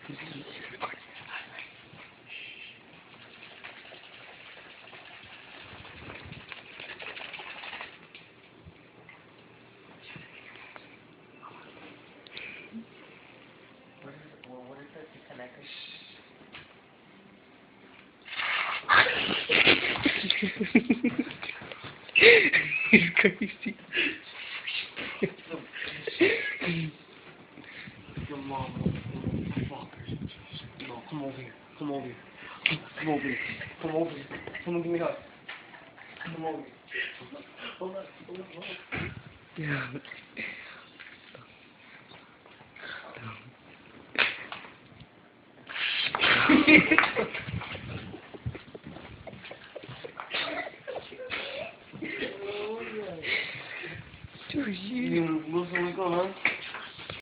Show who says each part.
Speaker 1: What is this? Disconnected?
Speaker 2: He's crazy.
Speaker 1: Your mom. No, come over here. Come over here. Come over here. Come over here. Come and give me a hug. Come over here. Hold on. Hold on. Hold on.
Speaker 2: Yeah.